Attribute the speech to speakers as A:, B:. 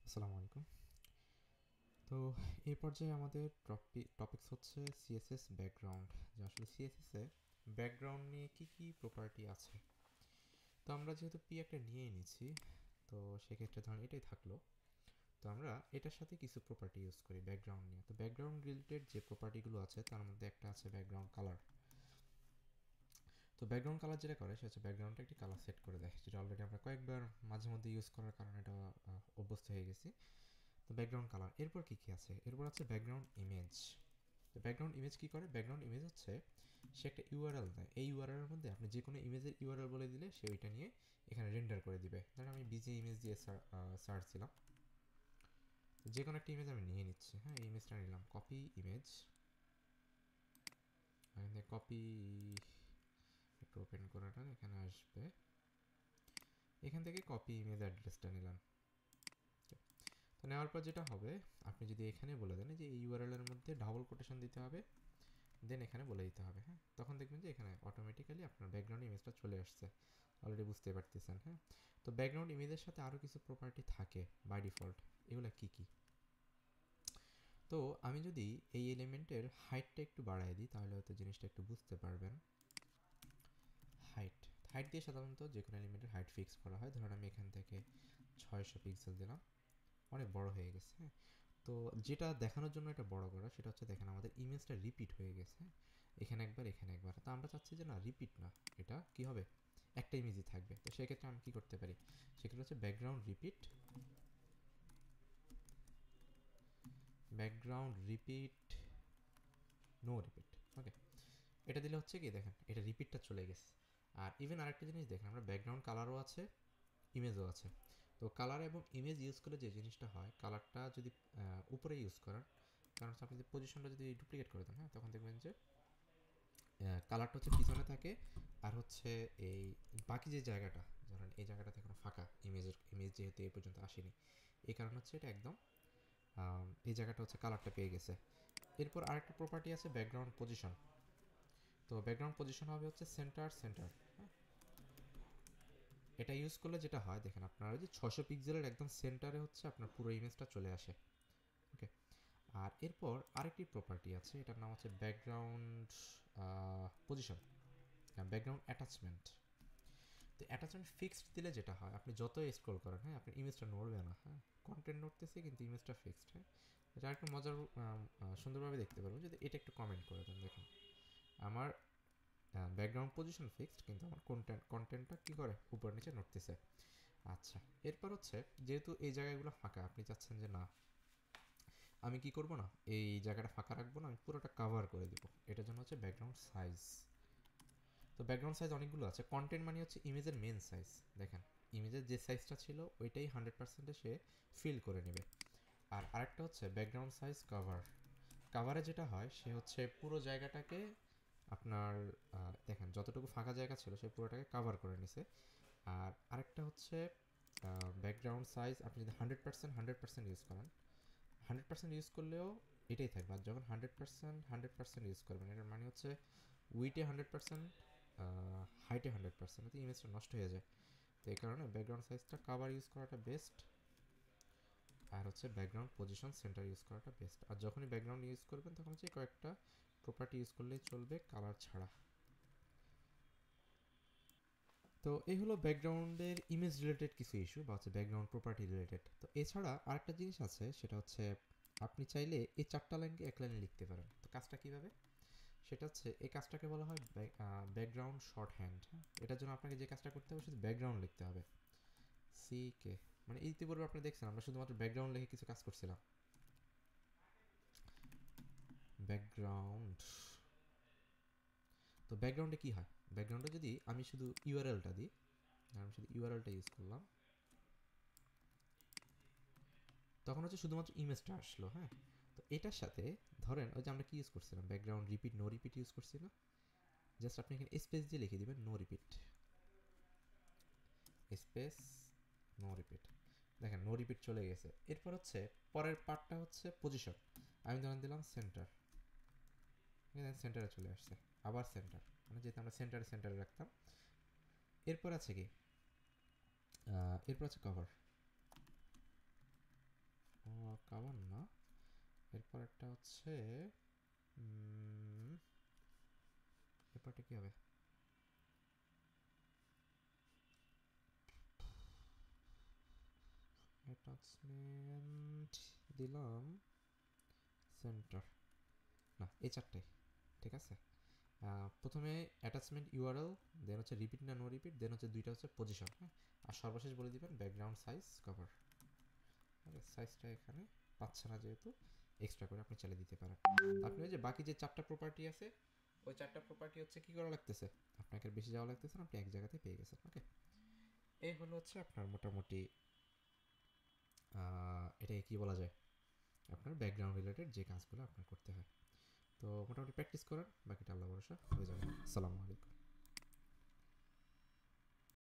A: আসসালামু আলাইকুম। তো এই পর্যায়ে আমাদের টপিকস হচ্ছে সিএসএস ব্যাকগ্রাউন্ড, যে আসলে সিএসএসে ব্যাকগ্রাউন্ড নিয়ে কী কী প্রপার্টি আছে। তো আমরা যেহেতু পি একটা নিয়েই নিচ্ছি, তো সেক্ষেত্রে ধরুন এটাই থাকলো। তো আমরা এটার সাথে কিছু প্রপার্টি ইউজ করি ব্যাকগ্রাউন্ড নিয়ে। তো ব্যাকগ্রাউন্ড রিলেটেড যে প্রপার্টিগুলো আছে তার মধ্যে একটা আছে ব্যাকগ্রাউন্ড কালার। তো ব্যাকগ্রাউন্ড কালার যেটা করে সেটা হচ্ছে ব্যাকগ্রাউন্ডটা একটি কালার সেট করে দেয়, যেটা অলরেডি আমরা কয়েকবার মাঝে মধ্যে ইউজ করার কারণে এটা অভ্যস্ত হয়ে গেছি। তো ব্যাকগ্রাউন্ড কালার, এরপর কী কী আছে, এরপর আছে ব্যাকগ্রাউন্ড ইমেজ। তো ব্যাকগ্রাউন্ড ইমেজ কী করে, ব্যাকগ্রাউন্ড ইমেজ হচ্ছে সে একটা ইউআরএল দেয়, এই ইউআরএলের মধ্যে আপনি যে কোনো ইমেজের ইউআরএল বলে দিলে সে ওইটা নিয়ে এখানে রেন্ডার করে দিবে। ধরুন আমি বিজি ইমেজ দিয়ে সার্চ দিলাম, যে কোনো একটা ইমেজ আমি নিয়ে নিচ্ছি। হ্যাঁ, এই ইমেজটা নিলাম, কপি ইমেজ, এখানে কপি, একটু ওপেন করে না, এখানে আসবে, এখান থেকে কপি ইমেজ অ্যাড্রেসটা নিলাম। তো নেওয়ার পর যেটা হবে, আপনি যদি এখানে বলে দেন যে এই ইউআরএল এর মধ্যে ডাবল কোটেশন দিতে হবে, দেন এখানে বলে দিতে হবে। হ্যাঁ, তখন দেখবেন যে এখানে অটোমেটিক্যালি আপনার ব্যাকগ্রাউন্ড ইমেজটা চলে আসছে, অলরেডি বুঝতে পারতেছেন। হ্যাঁ, তো ব্যাকগ্রাউন্ড ইমেজের সাথে আরও কিছু প্রপার্টি থাকে বাই ডিফল্ট, এগুলো কী কী। তো আমি যদি এই এলিমেন্টের হাইটটা একটু বাড়াই দিই তাহলে হয়তো জিনিসটা একটু বুঝতে পারবেন। হাইট হাইট দিয়ে সাধারণত যে কোনো এলিমেন্টের হাইট ফিক্স করা হয়। ধরুন আমি এখান থেকে 600 পিক্সেল দিলাম, অনেক বড় হয়ে গেছে। হ্যাঁ, তো যেটা দেখানোর জন্য এটা বড় করা, সেটা হচ্ছে দেখেন আমাদের ইমেজটা রিপিট হয়ে গেছে, এখানে একবার এখানে একবার। তো আমরা চাচ্ছি যে না, রিপিট না, এটা কি হবে, একটা ইমেজই থাকবে। তো সেক্ষেত্রে আমি কি করতে পারি, সেক্ষেত্রে হচ্ছে background repeat, background repeat, no repeat. Okay, এটা দিলে হচ্ছে কি দেখেন এটা রিপিটটা চলে গেছে। আর ইভেন আরেকটা জিনিস দেখেন, আমরা ব্যাকগ্রাউন্ড কালারও আছে, ইমেজও আছে। তো কালার এবং ইমেজ ইউজ করলে যে জিনিসটা হয়, কালারটা যদি উপরে ইউজ করেন, কারণ হচ্ছে আপনি যদি পজিশনটা যদি ডুপ্লিকেট করে দেন, হ্যাঁ, তখন দেখবেন যে কালারটা হচ্ছে পিছনে থাকে, আর হচ্ছে এই বাকি যে জায়গাটা, ধরেন এই জায়গাটাতে এখনো ফাঁকা, ইমেজ যেহেতু এই পর্যন্ত আসেনি, এই কারণ হচ্ছে এটা একদম এই জায়গাটা হচ্ছে কালারটা পেয়ে গেছে। এরপর আরেকটা প্রপার্টি আছে ব্যাকগ্রাউন্ড পজিশন। তো ব্যাকগ্রাউন্ড পজিশন হবে হচ্ছে সেন্টার সেন্টার। হ্যাঁ, এটা ইউজ করলে যেটা হয় দেখেন, আপনার ওই যে 600 পিক্সেলের একদম সেন্টারে হচ্ছে আপনার পুরো ইমেজটা চলে আসে। ওকে, আর এরপর আরেকটি প্রপার্টি আছে, এটার নাম হচ্ছে ব্যাকগ্রাউন্ড পজিশন, ব্যাকগ্রাউন্ড অ্যাটাচমেন্ট। তো অ্যাটাচমেন্ট ফিক্সড দিলে যেটা হয়, আপনি যতই স্ক্রল করেন, হ্যাঁ, আপনার ইমেজটা নড়বে না। হ্যাঁ, কন্টেন্ট নড়তেছে কিন্তু ইমেজটা ফিক্সড। হ্যাঁ, এটা একটু মজার সুন্দরভাবে দেখতে পারবো যদি এটা একটু কমেন্ট করে দেন। দেখুন আমার ব্যাকগ্রাউন্ড পজিশন ফিক্সড, কিন্তু আমার কন্টেন্টটা কী করে, উপর নিচে নড়তেছে। আচ্ছা, এরপর হচ্ছে যেহেতু এই জায়গাগুলো ফাঁকা, আপনি চাচ্ছেন যে না, আমি কি করব না, এই জায়গাটা ফাঁকা রাখবো না, আমি পুরোটা কাভার করে দিব। এটার জন্য হচ্ছে ব্যাকগ্রাউন্ড সাইজ। তো ব্যাকগ্রাউন্ড সাইজ অনেকগুলো আছে, কন্টেন্ট মানে হচ্ছে ইমেজের মেন সাইজ। দেখেন ইমেজের যে সাইজটা ছিল ওইটাই 100% সে ফিল করে নেবে। আর আরেকটা হচ্ছে ব্যাকগ্রাউন্ড সাইজ কাভার। কাভারে যেটা হয়, সে হচ্ছে পুরো জায়গাটাকে আপনার দেখেন যতটুকু ফাঁকা জায়গা ছিল সে পুরোটাকে কাভার করে নিছে। আর আরেকটা হচ্ছে ব্যাকগ্রাউন্ড সাইজ, আপনি যদি 100% ইউজ করেন, 100% ইউজ করলেও এটাই থাকবে। আর যখন 100% ইউজ করবেন, এটার মানে হচ্ছে উইটে 100%, হাইটে 100%, তো ইমেজটা নষ্ট হয়ে যায়। তো এই কারণে ব্যাকগ্রাউন্ড সাইজটা কাভার ইউজ করাটা বেস্ট, আর হচ্ছে ব্যাকগ্রাউন্ড পজিশন সেন্টার ইউজ করাটা বেস্ট। আর যখনই ব্যাকগ্রাউন্ড ইউজ করবেন তখন হচ্ছে কয়েকটা প্রপার্টি ইউজ করলেই চলবে, কালার ছাড়া। তো এই হলো ব্যাকগ্রাউন্ডের ইমেজ রিলেটেড কিছু ইস্যু, বা হচ্ছে ব্যাকগ্রাউন্ড প্রপার্টি রিলেটেড। তো এছাড়া আরেকটা জিনিস আছে, সেটা হচ্ছে আপনি চাইলে এই 4টা লাইনকে এক লাইনে লিখতে পারেন। তো কাজটা কীভাবে, সেটা হচ্ছে এই কাজটাকে বলা হয় ব্যাকগ্রাউন্ড শর্ট হ্যান্ড। এটার জন্য আপনাকে যে কাজটা করতে হবে সেটা ব্যাকগ্রাউন্ড লিখতে হবে, CK, মানে ইতিপূর্বে আপনি দেখছেন আমরা শুধুমাত্র ব্যাকগ্রাউন্ড লিখে কিছু কাজ করছিলাম। ব্যাকগ্রাউন্ড, তো ব্যাকগ্রাউন্ডে কী হয়, ব্যাকগ্রাউন্ডে যদি আমি শুধু ইউআরএলটা দিই, আমি শুধু ইউআরএলটা ইউজ করলাম, তখন হচ্ছে শুধুমাত্র ইমেজটা আসলো। হ্যাঁ, তো এটার সাথে ধরেন ওই যে আমরা কি ইউজ করছিলাম, background repeat no repeat use করছি না, জাস্ট আপনি এখানে স্পেস দিয়ে লিখে দিবেন no repeat, space no repeat. দেখেন নো রিপিট চলে গেছে। এরপর হচ্ছে পরের পার্টটা হচ্ছে পজিশন, আমি ধরেন দিলাম সেন্টার, সেন্টারে চলে আসছে, আবার সেন্টার, মানে যেহেতু আমরা সেন্টারে সেন্টারে রাখতাম। এরপর আছে কি, এরপর আছে কভার, কাভার না, এরপর একটা হচ্ছে এরপরটা কি হবে, অ্যাটাচমেন্ট দিলাম সেন্টার, না এই চারটাই ঠিক আছে। প্রথমে অ্যাটাচমেন্ট ইউআরএল, দেন হচ্ছে রিপিট না নো রিপিট, দেন হচ্ছে দুইটা হচ্ছে পজিশন, হ্যাঁ, আর সর্বশেষ বলে দিবেন ব্যাকগ্রাউন্ড সাইজ কভার। ওকে, সাইজটা এখানে পাচ্ছে না যেহেতু এক্সট্রা করে আপনি চালিয়ে দিতে পারেন। আপনি ওই যে বাকি যে চারটা প্রপার্টি আছে ওই চারটা প্রপার্টি হচ্ছে কি করা লাগতেছে, আপনাকে আর বেশি যাওয়া লাগতেছে না, আপনি এক জায়গাতে পেয়ে গেছেন। ওকে, এই হলো হচ্ছে আপনার মোটামুটি এটাকে কি বলা যায়, আপনার ব্যাকগ্রাউন্ড রিলেটেড যে কাজগুলো আপনার করতে হয়। তো মোটামুটি প্র্যাকটিস করেন, বাকিটা আল্লাহ ভরসা হয়ে যাবে। আসসালামু আলাইকুম।